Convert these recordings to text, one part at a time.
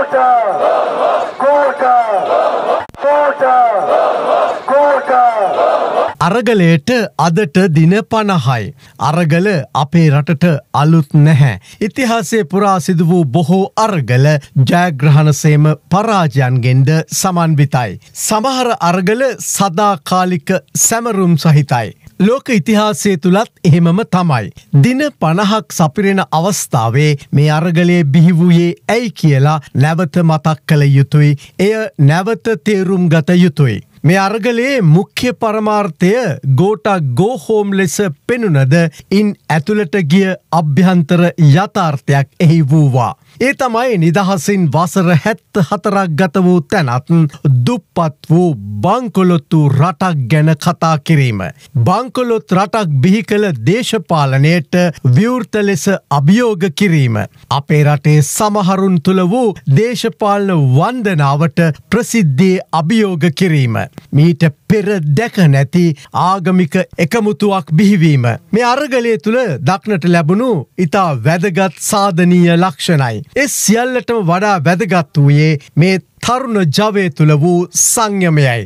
අරගලයට අදට දින 50යි. අරගල අපේ රටට අලුත් නැහැ. ඉතිහාසයේ පුරා සිදු වූ බොහෝ අරගල ජයග්‍රහණසේම පරාජයන්ගෙන්ද සමන්විතයි. සමහර අරගල සදාකාලික සැමරුම් සහිතයි. ලෝක ඉතිහාසය තුලත් එහෙමම තමයි. දින 50ක් සපිරෙන අවස්ථාවේ මේ අරගලයේ බිහි වූයේ ඇයි කියලා නැවත මතක් කළ යුතුයි. එය නැවත තේරුම් ගත යුතුයි. මේ අරගලයේ මුඛ්‍ය පරමාර්ථය ගෝටාගෝ හෝම් ලෙස පෙනුනද ඉන් ඇතුළට ගිය අභ්‍යන්තර යථාර්ථයක් එහි වූවා. ඒ තමයි නිදහසින් වසර 74ක් ගත වූ තැනත් දුප්පත් වූ බංකොලොත්තු රටක් ගැන කතා කිරීම. බංකොලොත් රටක් බිහි කළ දේශපාලනයට විවෘත ලෙස අභියෝග කිරීම. අපේ රටේ සමහරුන් තුළ වූ දේශපාලන වන්දනාවට ප්‍රසිද්ධියේ අභියෝග කිරීම. මීට පෙර දැක නැති ආගමික එකමුතුවක් බිහිවීම. මේ අරගලය තුළ දක්නට ලැබුණු ඉතා වැදගත් සාධනීය ලක්ෂණයි. ඒ සියල්ලටම වඩා වැදගත් වූයේ මේ තරුණ ජවය තුළ වූ සංයමයයි.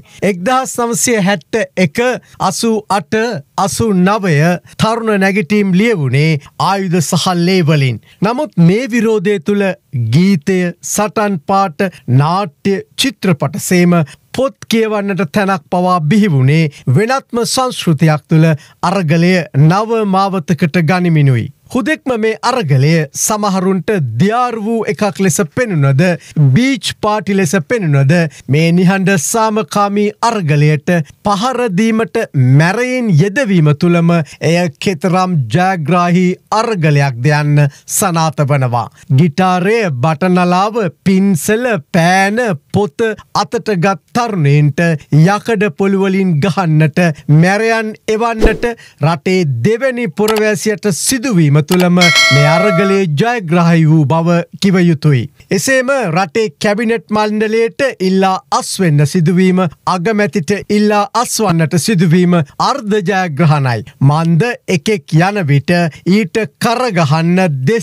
1971 88 89 තරුණ නැගිටීම් ලියවුණේ ආයුධ සහ ලේවලින්. නමුත් මේ විරෝධය තුළ ගීතය, සටන් පාට, නාට්‍ය, චිත්‍රපට සේම පොත් කියවන්නට තැනක් පවා බිහි වුණේ වෙනත්ම සංස්කෘතියක් තුළ අරගලය නව මාවතකට ගනිමිනුයි. හුදෙක්ම මේ අරගලය සමහරුන්ට දියාර වූ එකක් ලෙස පෙනුනද, බීච් පාටි ලෙස පෙනුනද, මේ නිහඬ සාමකාමී අරගලයට පහරදීමට මැරයින් යෙදවීම තුළම එය කෙතරම් ජයග්‍රාහී අරගලයක් යන්න සනාත වනවා. ගිටාරය, බටනලාව, පින්සල, පෑන, පොත අතට ගත් තරුණයින්ට යකඩ පොළුවලින් ගහන්නට, මැරයන් එවන්නට රටේ දෙවැනි පුරවැසියට සිදුවීම තුළම මේ අරගලයේ ජයග්‍රාහී වූ බව කිව යුතුයි. එසේම රටේ කැබිනට් මණ්ඩලයට ඉල්ලා අස්වෙන්න සිදුවීම, අගමැතිට ඉල්ලා අස්වන්නට සිදුවීම අර්ධ ජයග්‍රහණයි. මන්ද එකෙක් යන විට ඊට කරගහන්න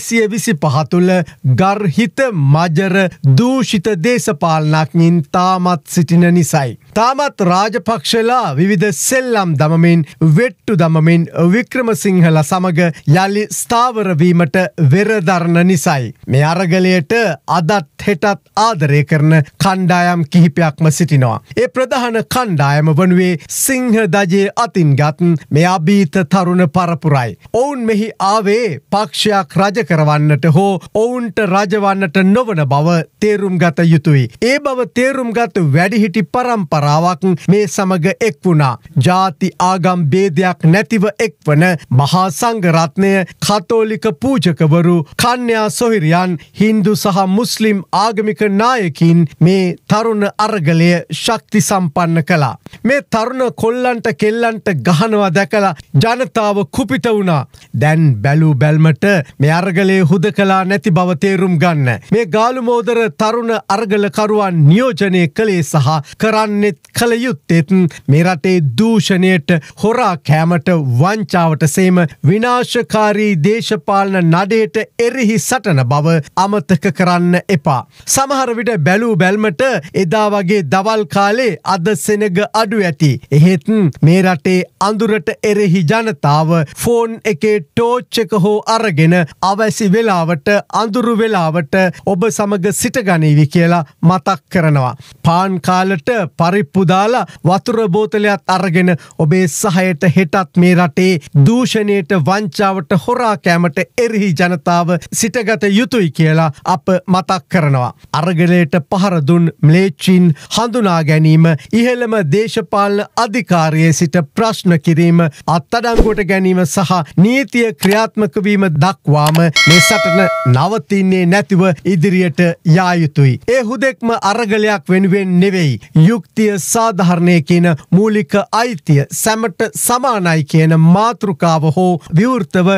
225 තුළ ගර්හිත මජර දූෂිත දේශපාලනඥයින් තාමත් සිටින නිසයි. තාමත් රාජපක්ෂලා විවිධ සෙල්ලම් දමමින්, වෙට්ටු දමමින් වික්‍රමසිංහලා සමග යළි ස්ථාවරවීමට වෙරදරන නිසයි. මේ අරගලයට අදත් හෙටත් ආදරය කරන කණ්ඩායම් කිහිපයක්ම සිටිනවා. ඒ ප්‍රධාන කණ්ඩායම වනුවේ සිංහ දජයේ අතින්ගත් මේ අභීත තරුණ පරපුරයි. ඔවුන් මෙහි ආවේ පක්ෂයක් රජ කරවන්නට හෝ ඔවුන්ට රජවන්නට නොවන බව තේරුම් ගත යුතුයි. ඒ බව තේරුම්ගත් වැඩිහිටි පරම්පරාවක් මේ සමග එක් වුණා. ජාති ආගම් භේදයක් නැතිව එක්වන මහා සංඝරත්නය, කතෝලික පූජකවරු, කන්‍යා සොහිරියන්, හින්දු සහ මුස්ලිම් ආගමික නායකින් මේ තරුණ අරගලය ශක්ති සම්පන්න කළා. මේ තරුණ කොල්ලන්ට කෙල්ලන්ට ගහනවා දැකලා ජනතාව කුපිත වුණා. දැන් බැලූ බැල්මට මේ අරගලය හුදකලා නැති බව තේරුම් ගන්න. මේ ගාලු මෝදර තරුණ අරගලකරුවන් නියෝජනය කළේ සහ කරන්නෙත් කළ යුත්තේත් මේ රටේ දූෂණයට, හොරා කෑමට, වංචාවට සේම විනාශකාරී දේශපාලන නඩයට එරෙහි සටන බව අමතක කරන්න එපා. සමහර විට බැලූ බැල්මට එදා වගේ දවල් කාලේ අද සෙනග අඩු ඇති. එහෙත් මේ රටේ අඳුරට එරෙහි ජනතාව ෆෝන් එකේ ටෝච් එක හෝ අරගෙන අවැසි වෙලාවට, අඳුරු වෙලාවට ඔබ සමග සිටගනීවි කියලා මතක් කරනවා. පාන් කාලට පරිප්පු දාලා වතුර බෝතලයක් අරගෙන ඔබේ සහයට හෙටත් මේ රටේ දූෂණයට, වංචාවට, හොරා කෑමට එරෙහි ජනතාව සිටගත යුතුයි කියලා අප මතක් කරනවා. අරගලයට පහර දුන් ම්ලේච්චීන් හඳුනා ගැනීම, ඉහළම දේශපාලන අධිකාරියේ සිට ප්‍රශ්න කිරීම, අත්අඩංගුවට ගැනීම සහ නීතිය ක්‍රියාත්මක වීම දක්වාම මේ සටන නවතින්නේ නැතිව ඉදිරියට යා යුතුයි. ඒ හුදෙක්ම අරගලයක් වෙනුවෙන් නෙවෙයි. යුක්තිය, සාධාරණය කියන මූලික අයිතිය, සැමට සමානයි කියන මාතෘකාව හෝ විවෘතව කර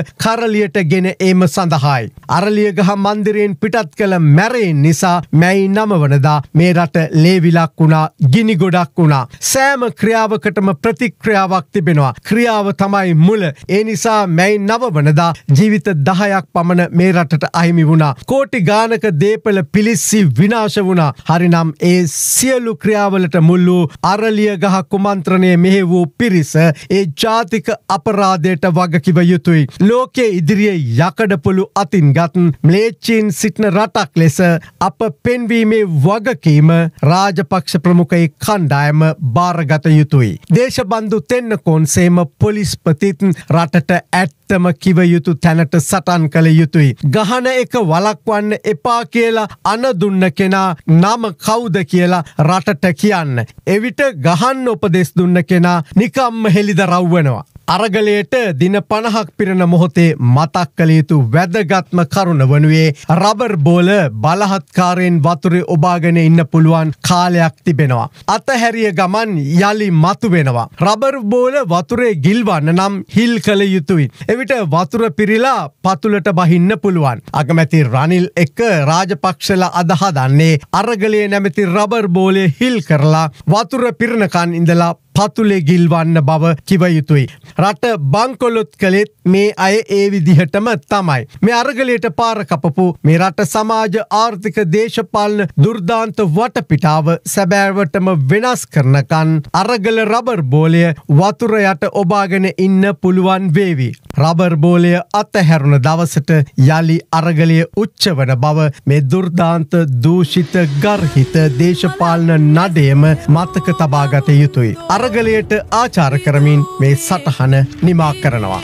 අරලියට ගෙන ඒම සඳහායි. අරලියගහ මන්දිරයෙන් පිටත් කළ මැරයෙන් නිසා මැයි 9 වනදා මේ රට ලේවිලක් වුණා, ගිනි ගොඩක් වුණා. සෑම ක්‍රියාවකටම ප්‍රතික්‍රියාවක් තිබෙනවා. ක්‍රියාව තමයි මුල. ඒ නිසා මැයි 9 වනදා ජීවිත 10ක් පමණ මේ රටට අහිමි වුණා. කෝටි ගානක දේපල පිලිස්සි විනාශ වුණා. හරිනම් ඒ සියලු ක්‍රියාවලට මුල් වූ අරලියගහ කුමන්ත්‍රණය මෙහෙ වූ පිරිස ඒ ජාතික අපරාධයට වගකිව යුතුයි. ලෝකයේ ඉදිරියේ යකඩපොළු අතින්ගත් ම්ලේච්චීන් සිටින රටක් ලෙස අප පෙන්වීමේ වගකීම රාජපක්ෂ ප්‍රමුඛයි කණ්ඩායම බාරගත යුතුයි. දේශබන්දු තෙන්නකෝන්සේම පොලිස්පතිත් රටට ඇත්තම කිව යුතු තැනට සටන් කළ යුතුයි. ගහන එක වළක්වන්න එපා කියලා අනදුන්න කෙනා නම කවුද කියලා රටට කියන්න. එවිට ගහන්න උපදෙස් දුන්න කෙනා නිකම්ම හෙළිදරව් වෙනවා. අරගලයට දින 50ක් පිරෙන මොහොතේ මතක් කළ යුතු වැදගත්ම කරුණ වනුයේ රබර් බෝල බලහත්කාරයෙන් වතුරේ ඔබාගෙන ඉන්න පුළුවන් කාලයක් තිබෙනවා. අතහැරිය ගමන් යලි මතු වෙනවා. රබර් බෝල වතුරේ ගිල්වන්න නම් හිල් කළ යුතුයි. එවිට වතුර පිරිලා පතුලට බහින්න පුළුවන්. අගමැති රනිල් එක්ක රාජපක්ෂලා අදහදන්නේ අරගලයේ නැමැති රබර් බෝලේ හිල් කරලා වතුර පිරනකන් ඉඳලා පතුලේ ගිල්වන්න බව කිව යුතුයි. රට බංකොලොත් කළෙත් මේ අය ඒ විදිහටම තමයි. මේ අරගලයට පාර කපපු මේ රට සමාජ ආර්ථික දේශපාලන දුර්දාන්ත වටපිටාව සැබෑවටම වෙනස් කරනකන් අරගල රබර් බෝලය වතුර යට ඔබාගෙන ඉන්න පුළුවන් වේවි. රබර් බෝලය අතහැරුණ දවසට යලි අරගලය උච්ච වන බව මේ දුර්දාන්ත දූෂිත ගර්හිත දේශපාලන නඩයම මතක තබාගත යුතුයි. අරගලයට ආචාර කරමින් මේ සටහන නිමා කරනවා.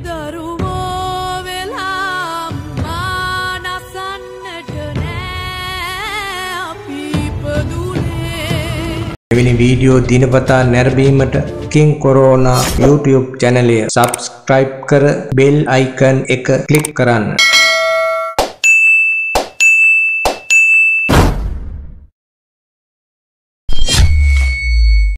එවැනි වීඩියෝ දිනපතා නැරඹීමට කිං කොරෝනා YouTube චැනලය සබ්ස්ක්‍රයිබ් කර බෙල් අයිකන් එක ක්ලික් කරන්න.